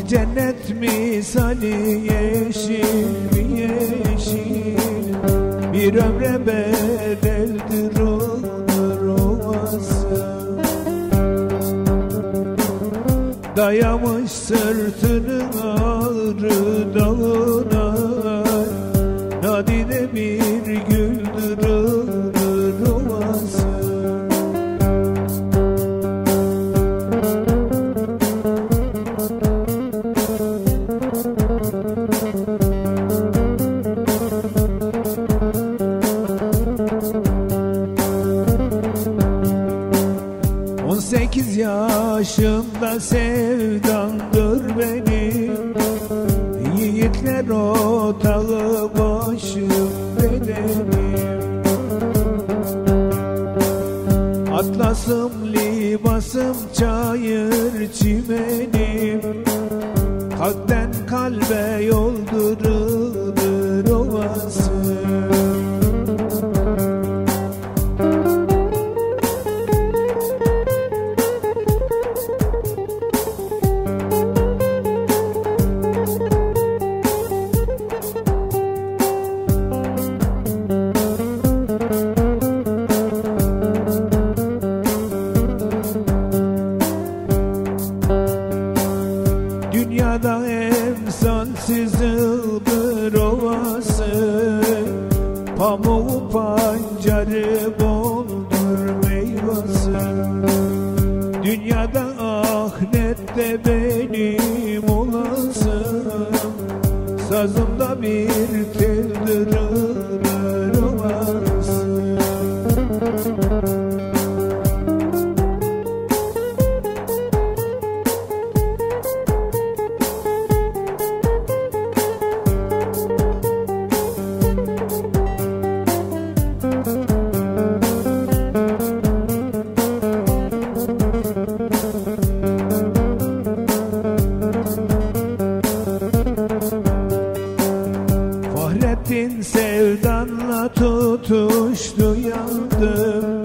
cennet misali yeşil bir yeşil, bir ömre bedeldir olur ovası. Dayamış sırtının ağrı dağına, nadide bir güldür olur ovası. 18 yaşımda sevdandır benim, yiğitler otağı başım bedenim. Atlasım libasım çayır çimenim, kalpten kalbe yoldurulur ovası. Dünyada emsalsiz ıldır ovası, pamuğu pancarı boldur meyvası. Dünyada ahirette benim olasım, sazımda bir teldir ıldır ovası. Fahrettin sevdanla tutuştu yandım,